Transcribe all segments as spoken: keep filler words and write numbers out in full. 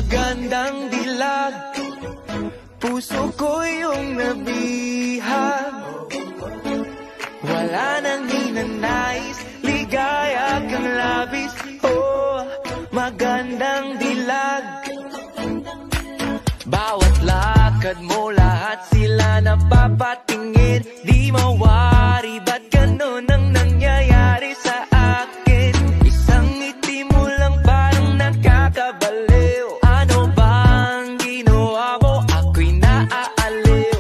Magandang dilag, puso ko yung nabihag. Wala nang hinanais, ligaya kang labis. Oh, magandang dilag. Bawat lakad mo, lahat sila napapatingin. Di mawari, ba't ganun ang nangyayari sa akin? Isang ngiti mo lang parang nakakabaliw. Ano bang ginawa mo? Ako'y naaaliw.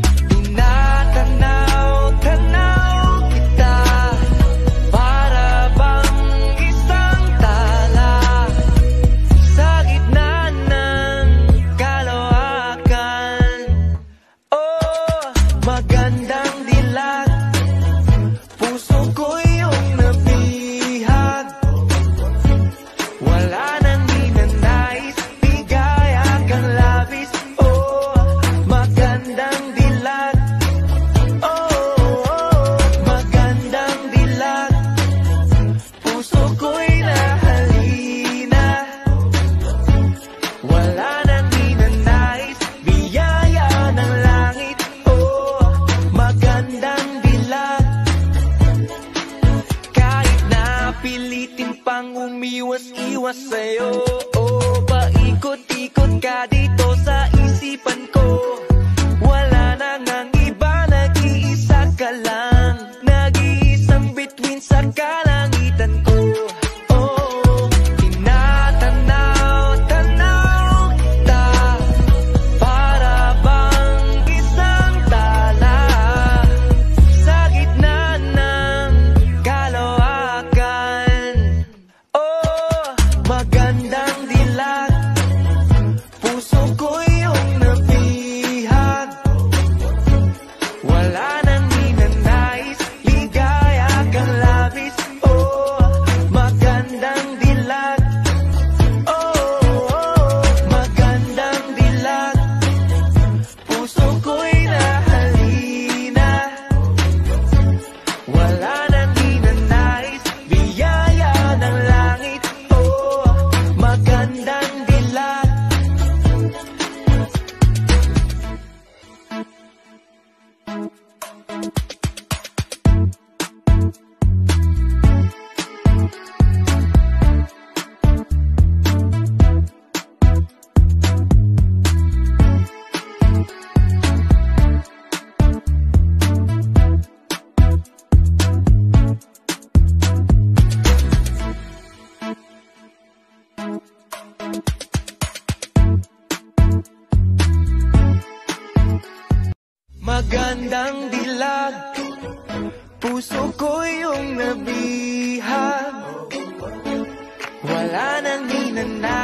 Tinatanaw-tanaw kita, para bang isang tala sa gitna ng kalawakan. Oh, magandang dilag, puso ko yung nabihag. Wala nang hinanais, ligaya kang labis. Oh, magandang dilag. Oh, magandang dilag, puso ko'y nahalina. Wala nang hinanais, biyaya ng langit. Oh, magandang dilag. Kahit na pilitin pang umiwas-iwas sa'yo, oh, paikot-ikot ka dito sa isipan ko. Wala nang ang iba, nag-iisa ka lang, nag-iisang bituin sa kalangitan ko. Oh, tinatanaw-tanaw kita, para bang isang tala sa gitna ng kalawakan. Oh, magandang dilag, puso ko yung nabihag. Wala nang hinanais, ligaya kang labis. Oh, magandang dilag. Oh, magandang dilag, puso ko'y nahalina. Wala nang hinanais, biyaya ng langit. Oh, magandang dilag. Magandang dilag, puso ko yung nabihag. Wala nang hinanais,